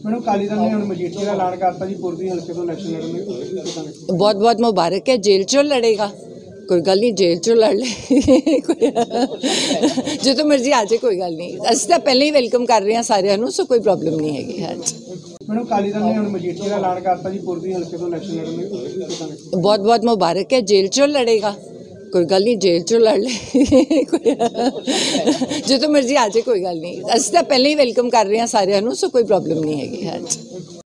Madam Akali Dal ने हुण मजीठीਆ का ऐलान करता जी पूर्वी हल्के तो इलैक्शन लड़ने बहुत बहुत मुबारक है। जेल चो लड़ेगा, कोई गल नहीं, जेल चो लड़ ले जो तो मर्जी आ जाए, कोई गल नहीं। असीं तां पहले ही वेलकम कर रहे हैं सारिਆਂ ਨੂੰ, सो कोई प्रॉब्लम नहीं हैगी। हाँ जी, मैडम अकाली दल ने हुण मजीठीਆ का ऐलान करता जी पूर्वी हल्के तो इलैक्शन लड़ने बहुत बहुत मुबारक है। जेल चो लड़ेगा, कोई गल नहीं, जेल चो लड़ ले जो तो मर्जी आ जाए, कोई गल नहीं। असीं तां पहले ही वेलकम कर रहे हैं सारिਆਂ ਨੂੰ, सो कोई प्रॉब्लम नहीं हैगी। हाँ जी।